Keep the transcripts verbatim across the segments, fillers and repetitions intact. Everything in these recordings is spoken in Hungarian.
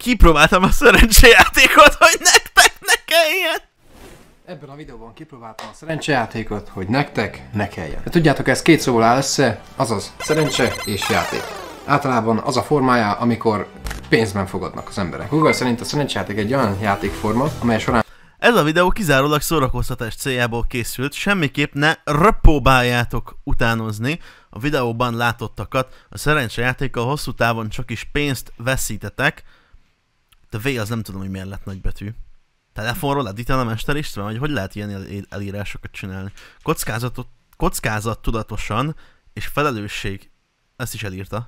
Kipróbáltam a szerencsejátékot, hogy nektek ne kelljen! Ebben a videóban kipróbáltam a szerencsejátékot, hogy nektek ne kelljen. De tudjátok, ez két szóval áll össze, azaz szerencse és játék. Általában az a formája, amikor pénzben fogadnak az emberek. Google szerint a szerencsejáték egy olyan játékforma, amely során... Ez a videó kizárólag szórakoztatás céljából készült, semmiképp ne próbáljátok utánozni a videóban látottakat. A szerencsejátékkal hosszú távon csak is pénzt veszítetek. De V az nem tudom, hogy miért lett nagybetű. Telefonról editál a Mester István, vagy hogy lehet ilyen elírásokat csinálni? Kockázatot, kockázat tudatosan és felelősség, ezt is elírta,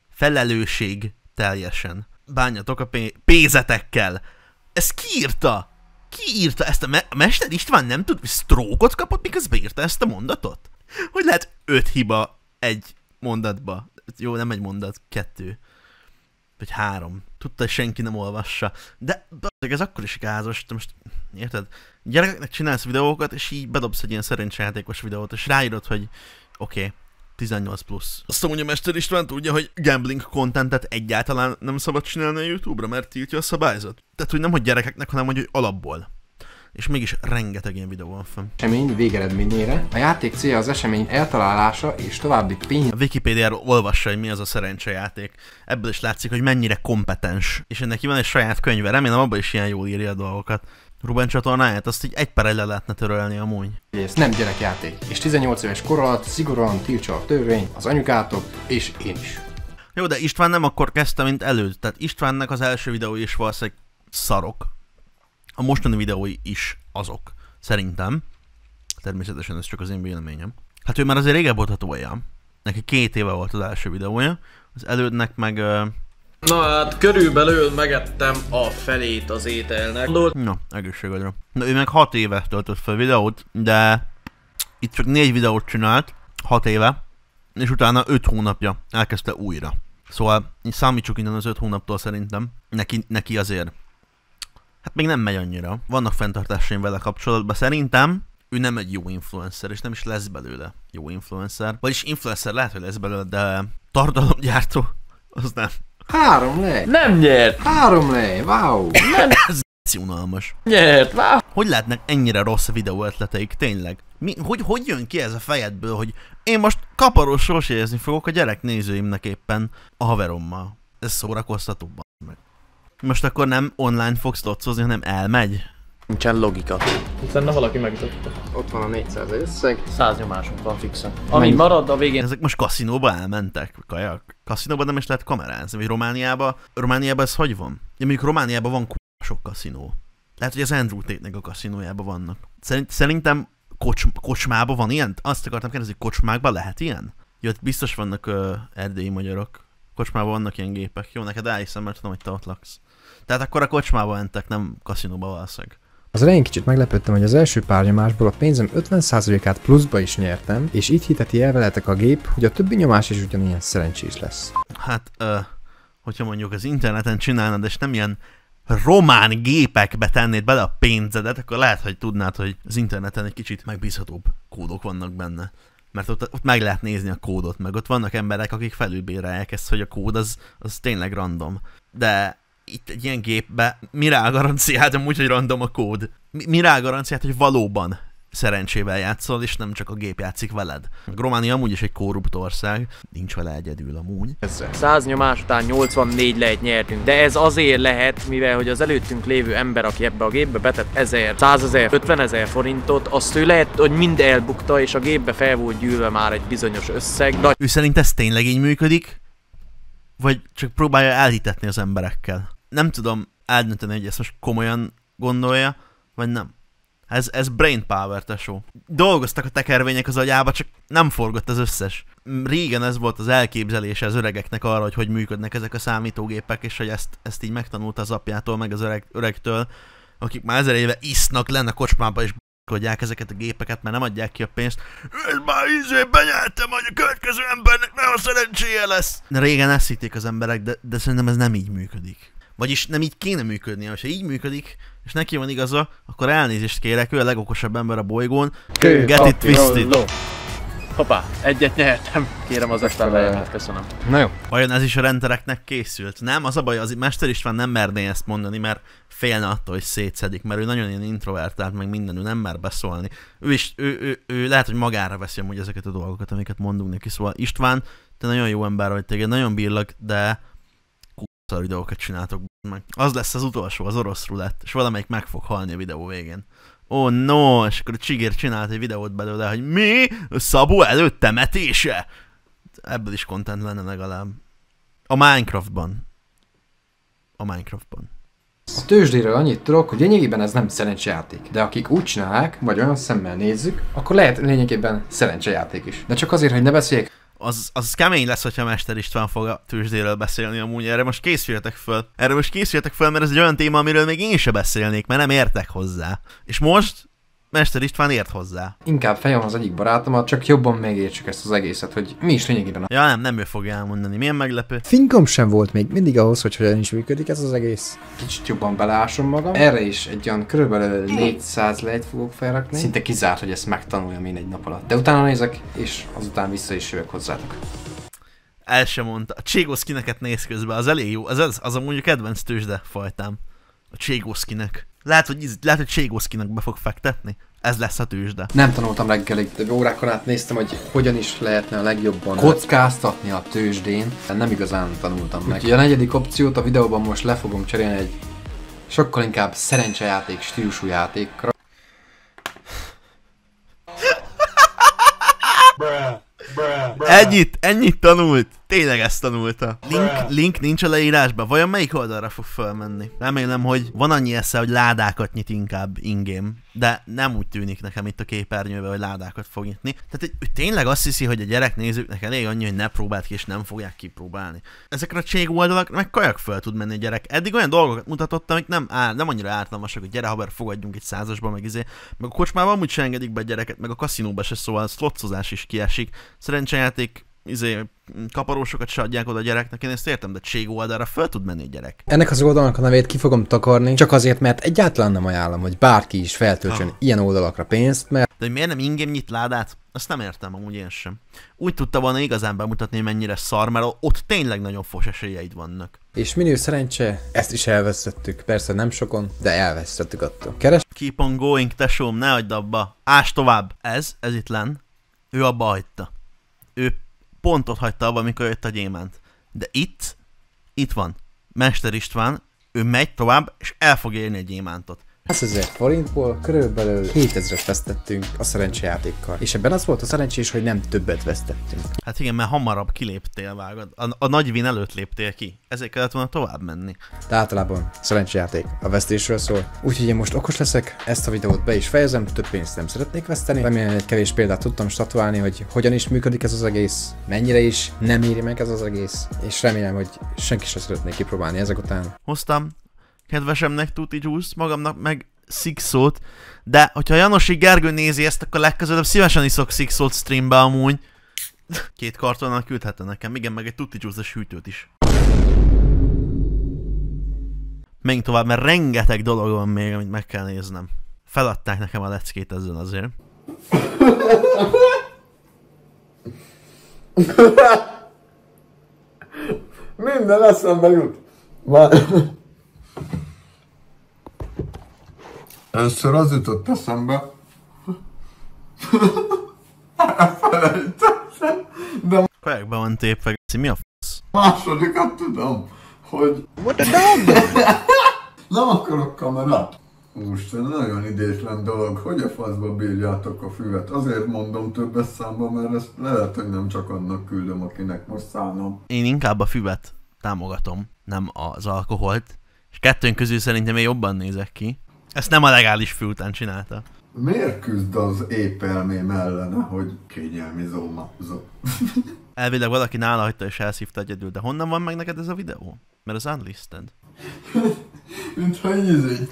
felelősség teljesen. Bánjatok a pé pénzetekkel. Ezt ki írta? Ki írta ezt a, me a Mester István nem tud, sztrókot kapott, miközben írta ezt a mondatot? Hogy lehet öt hiba egy mondatba? Jó, nem egy mondat, kettő. Vagy három. Tudta, hogy senki nem olvassa. De ez akkor is gázos, most érted? Gyerekeknek csinálsz videókat, és így bedobsz egy ilyen szerencsejátékos videót, és ráírod, hogy oké, okay, tizennyolc plusz. Azt mondja, Mester István tudja, hogy gambling contentet egyáltalán nem szabad csinálni a YouTube-ra, mert tiltja a szabályzat. Tehát, hogy nem hogy gyerekeknek, hanem hogy alapból. És mégis rengeteg ilyen videó van fenn. Esemény végeredményére. A játék célja az esemény eltalálása és további pénz. A Wikipédiáról olvassa, hogy mi az a szerencsejáték. Ebből is látszik, hogy mennyire kompetens. És neki van egy saját könyve, remélem abban is ilyen jól írja a dolgokat. Ruben csatornáját, azt így egy perre le lehetne törölni amúgy. Ez nem gyerekjáték, és tizennyolc éves kor alatt szigorúan tiltsa a törvény, az anyukátok, és én is. Jó, de István nem akkor kezdte, mint előtt. Tehát Istvánnak az első videói is valószínűleg szarok. A mostani videói is azok, szerintem. Természetesen ez csak az én véleményem. Hát ő már azért régebb volt a tolja. Neki két éve volt az első videója. Az elődnek meg... Uh... Na hát körülbelül megettem a felét az ételnek. Na, egészségedre. Na ő meg hat éve töltött fel videót, de itt csak négy videót csinált, hat éve, és utána öt hónapja elkezdte újra. Szóval számítsuk innen az öt hónaptól szerintem. Neki, neki azért... Hát még nem megy annyira. Vannak fenntartásaim vele kapcsolatban. Szerintem ő nem egy jó influencer, és nem is lesz belőle jó influencer. Vagyis influencer lehet, hogy lesz belőle, de tartalomgyártó, az nem. Három le! Nem nyert! Három le! Wow! Nem. Ez unalmas. Nyert! Wow! Hogy lehetnek ennyire rossz videó ötleteik, tényleg? Mi, hogy, hogy jön ki ez a fejedből, hogy én most kaparós sorsérezni fogok a gyerek nézőimnek éppen a haverommal? Ez szórakoztató, meg. Most akkor nem online fogsz loccozni, hanem elmegy? Nincsen logika. Hiszen valaki megütötte. Ott van a négyszáz összeg. száz nyomásunk van fixen. Ami marad a végén... Ezek most kaszinóba elmentek, kajak? Kaszinóba nem is lehet kamerázni, vagy Romániába? Romániában ez hogy van? Ja, mondjuk Romániában van sok kaszinó. Lehet, hogy az Andrew Tate-nek a kaszinójában vannak. Szerint, szerintem kocs, kocsmában van ilyen? Azt akartam kérdezni, kocsmákban lehet ilyen? Jó, biztos vannak uh, erdélyi magyarok. Kocsmában vannak ilyen gépek. Jó, neked elhiszem, mert tudom, hogy te ott laksz. Tehát akkor a kocsmába mentek, nem kaszinóba valószínűleg. Az elején kicsit meglepődtem, hogy az első pár nyomásból a pénzem ötven százalékát pluszba is nyertem, és így hiteti el veletek a gép, hogy a többi nyomás is ugyanilyen szerencsés lesz. Hát, uh, hogyha mondjuk az interneten csinálnád, és nem ilyen román gépekbe tennéd bele a pénzedet, akkor lehet, hogy tudnád, hogy az interneten egy kicsit megbízhatóbb kódok vannak benne. Mert ott, ott meg lehet nézni a kódot, meg ott vannak emberek, akik felülbérelják ezt, hogy a kód az, az tényleg random. De itt egy ilyen gépbe mi rá a garanciát, amúgy, hogy random a kód? Mi, mi rá a garanciát, hogy valóban szerencsével játszol, és nem csak a gép játszik veled? Románia amúgy is egy korrupt ország, nincs vele egyedül amúgy. száz nyomás után nyolcvannégy lejt nyertünk, de ez azért lehet, mivel hogy az előttünk lévő ember, aki ebbe a gépbe betett ezer, százezer, ötvenezer forintot, azt ő lehet, hogy mind elbukta, és a gépbe fel volt gyűlve már egy bizonyos összeg. De... Ő szerint ez tényleg így működik? Vagy csak próbálja elhitetni az emberekkel? Nem tudom eldönteni, hogy ezt most komolyan gondolja, vagy nem. Ez, ez brain power, tesó. Dolgoztak a tekervények az agyába, csak nem forgott az összes. Régen ez volt az elképzelése az öregeknek arra, hogy hogy működnek ezek a számítógépek, és hogy ezt, ezt így megtanulta az apjától, meg az öreg, öregtől, akik már ezer éve isznak lenne a kocsmába, és b***kodják ezeket a gépeket, mert nem adják ki a pénzt. Ez már izé benyeltem, hogy a következő embernek nem a szerencséje lesz. De régen ezt hitték az emberek, de, de szerintem ez nem így működik. Vagyis nem így kéne működnie, hogyha így működik, és neki van igaza, akkor elnézést kérek, ő a legokosabb ember a bolygón. Get it twisted. Hoppá, egyet nyertem. Kérem az ösztönlejemet, köszönöm. Na jó. Vajon ez is a rendereknek készült? Nem, az a baj, az Mester István nem merné ezt mondani, mert félne attól, hogy szétszedik, mert ő nagyon ilyen introvertált, meg minden, ő nem mer beszólni. Ő is, ő, ő, ő lehet, hogy magára veszi amúgy ezeket a dolgokat, amiket mondunk neki. Szóval István, te nagyon jó ember vagy, téged nagyon bírlak, de k***szar videókat csináltok meg. Az lesz az utolsó, az orosz rulett, és valamelyik meg fog halni a videó végén. Ó, oh, no, és akkor a Csigér csinált egy videót belőle, hogy mi? Szabó előtt temetése? Ebből is content lenne legalább. A Minecraftban. A Minecraftban. A tőzsdéről annyit tudok, hogy lényegében ez nem szerencsejáték. De akik úgy csinálják, vagy olyan szemmel nézzük, akkor lehet lényegében szerencsejáték is. De csak azért, hogy ne beszéljek. Az, az kemény lesz, hogyha Mester István fog a tőzsdéről beszélni amúgy. Erre most készüljetek föl. Erre most készüljetek föl, mert ez egy olyan téma, amiről még én se beszélnék, mert nem értek hozzá. És most Mester István ért hozzá. Inkább fejem az egyik barátomat, csak jobban megértsük ezt az egészet, hogy mi is lényegében a... Ja nem, nem ő fogja elmondani. Milyen meglepő. Fingom sem volt még mindig ahhoz, hogy hogyan is működik ez az egész. Kicsit jobban beleásom magam. Erre is egy olyan körülbelül négyszáz lejt fogok felrakni. Szinte kizárt, hogy ezt megtanuljam én egy nap alatt. De utána nézek, és azután vissza is jövök hozzátok. El sem mondta. A Cségoszkineket néz közben, az elég jó. Az, az, az amúgy a kedvenc tőzsde fajtám. A Cségoszkinek. Lehet, hogy, lehet, hogy Cségoszkinek be fog fektetni. Ez lesz a tőzsde. Nem tanultam reggelig, de órákon át néztem, hogy hogyan is lehetne a legjobban kockáztatni a tőzsdén. Nem igazán tanultam meg. Úgyhogy a negyedik opciót a videóban most le fogom cserélni egy sokkal inkább szerencsejáték stílusú játékra. Ennyit, ennyit tanult. Tényleg ezt tanulta. Link, link nincs a leírásban. Vajon melyik oldalra fog felmenni? Remélem, hogy van annyi esze, hogy ládákat nyit inkább in-game. De nem úgy tűnik nekem itt a képernyőben, hogy ládákat fog nyitni. Tehát ő tényleg azt hiszi, hogy a gyereknézőknek elég annyi, hogy ne próbáld ki, és nem fogják kipróbálni. Ezekre a cség oldalak meg kajak fel tud menni a gyerek. Eddig olyan dolgokat mutatott, amik nem, á, nem annyira ártalmasak, hogy gyere haver, fogadjunk egy százasba, meg izé. Meg a kocsmában amúgy se engedik be a gyereket, meg a kaszinóba se, szóval a szlotszozás is kiesik. Szerencsejáték, izé, kaparósokat se adják oda a gyereknek, én ezt értem, de cség oldalra fel tud menni a gyerek. Ennek az oldalnak a nevét ki fogom takarni, csak azért, mert egyáltalán nem ajánlom, hogy bárki is feltöltsön ah. ilyen oldalakra pénzt, mert... De hogy miért nem ingame nyit ládát? Azt nem értem amúgy én sem. Úgy tudta volna igazán bemutatni, mennyire szar, mert ott tényleg nagyon fos esélyeid vannak. És minő szerencse, ezt is elvesztettük. Persze nem sokon, de elvesztettük attól. Keres... Keep on going, tesóm, ne hagyd abba. Ás tovább. Ez, ez itt lenn. Ő abba hagyta. Ő pontot hagyta abba, amikor jött a gyémánt. De itt, itt van. Mester István, ő megy tovább, és el fog érni egy gyémántot. százezer forintból körülbelül hétezret vesztettünk a szerencsejátékkal. És ebben az volt a szerencsés, hogy nem többet vesztettünk. Hát igen, mert hamarabb kiléptél, vágod. A, a nagy win előtt léptél ki. Ezért kellett volna tovább menni. De általában szerencsejáték a vesztésről szól. Úgyhogy én most okos leszek, ezt a videót be is fejezem, több pénzt nem szeretnék veszteni. Remélem egy kevés példát tudtam statuálni, hogy hogyan is működik ez az egész, mennyire is nem éri meg ez az egész. És remélem, hogy senki sem szeretné kipróbálni ezek után. Hoztam kedvesemnek Tuti Juice, magamnak meg Sixot, de hogyha Janosi Gergő nézi ezt, akkor legközelebb szívesen iszok Sixot streambe amúgy. Két kartonnal küldhetne nekem, igen, meg egy Tuti Juice-es hűtőt is. Menjünk tovább, mert rengeteg dolog van még, amit meg kell néznem. Feladták nekem a leckét ezzel azért. Minden eszembe jut. Már... Először az jutott eszembe. Elfelejtettem. De Kajakban van tépve, mi a f***? másodikat tudom, hogy... Nem akarok kamerát. Úristen, nagyon idétlen dolog, hogy a faszba bírjátok a füvet. Azért mondom többes számban, mert ezt lehet, hogy nem csak annak küldöm, akinek most szánom. Én inkább a füvet támogatom, nem az alkoholt. És kettőnk közül szerintem én jobban nézek ki. Ezt nem a legális fű után csinálta. Miért küzd az épp elmém ellene, hogy kényelmi zómazó? Elvileg valaki nála hagyta és elszívta egyedül, de honnan van meg neked ez a videó? Mert az unlisted. Mintha így izé...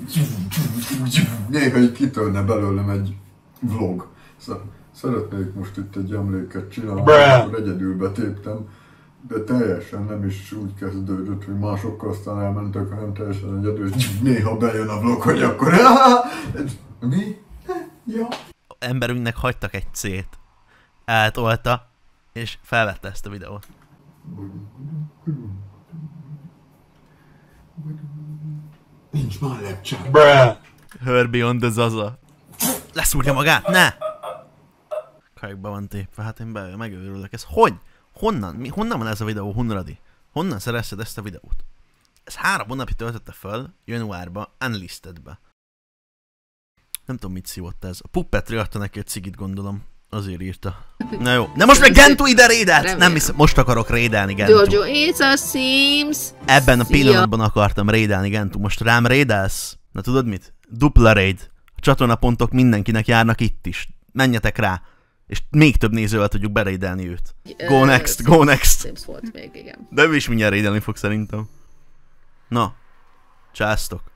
Néha így kitörne belőlem egy vlog. Szeretnék most itt egy emléket csinálni, akkor egyedül betéptem. De teljesen nem is úgy kezdődött, hogy másokkal aztán elmentek, hanem teljesen egyedül. Néha bejön a vlog, hogy akkor... Mi? Ja. Emberünknek hagytak egy C-t. eltolta, és felvette ezt a videót. Nincs már lepcsák. Herbie on the Zaza. Leszúrja magát, ne! Kajkba van tépve, hát én be, megőrülök. Ez hogy? Honnan? Mi, honnan van ez a videó, Hunradi? Honnan szerezted ezt a videót? Ez három hónapja töltötte föl, januárba, unlistedbe. Nem tudom, mit szívott ez. A Puppetry adta neki egy cigit, gondolom. Azért írta. Na jó. De most meg Gentu ide rédelt! Nem hiszem, most akarok rédelni, Gentu. Jojo, it's a Sims. Ebben a pillanatban akartam rédelni, Gentu. Most rám rédelsz? Na tudod mit? Dupla raid. A csatornapontok mindenkinek járnak itt is. Menjetek rá. És még több nézővel tudjuk berédelni őt. Go next, go next. Sims volt még, igen. De ő is mindjárt rédelni fog szerintem. Na. Császtok.